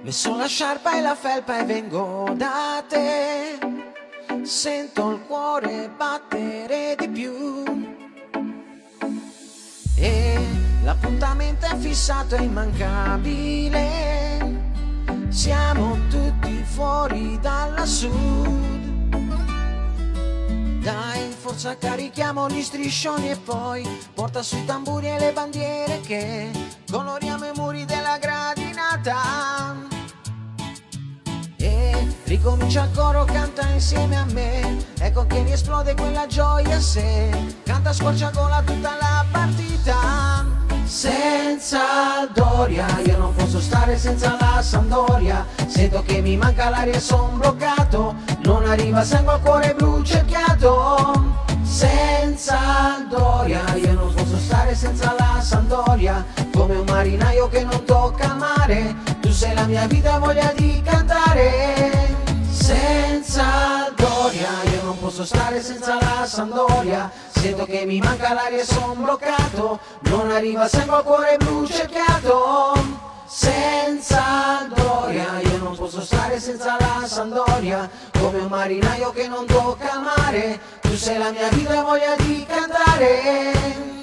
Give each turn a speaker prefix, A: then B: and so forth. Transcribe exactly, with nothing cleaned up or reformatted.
A: Messo la sciarpa e la felpa e vengo da te. Sento il cuore battere di più e l'appuntamento è fissato, è immancabile. Siamo tutti fuori dalla sud. Dai, forza, carichiamo gli striscioni e poi porta sui tamburi e le bandiere che coloriamo i muri della gradinata. E ricomincia il coro, canta insieme a me, ecco che riesplode quella gioia se canta a squarciagola tutta la partita. Senza Doria io non posso stare, senza la Sampdoria sento che mi manca l'aria e son bloccato, non arriva sangue al cuore bruciacchiato. Senza Doria io non posso stare, senza la Sampdoria come un marinaio che non tocca il mare, tu sei la mia vita, voglia di cantare. Senza Doria io non posso stare, senza la Sampdoria sento che mi manca l'aria e son bloccato, non arriva sangue al cuore bruciacchiato. Senza Doria io non posso stare, senza la Sampdoria come un marinaio che non tocca il mare, tu sei la mia vita, voglia di cantare.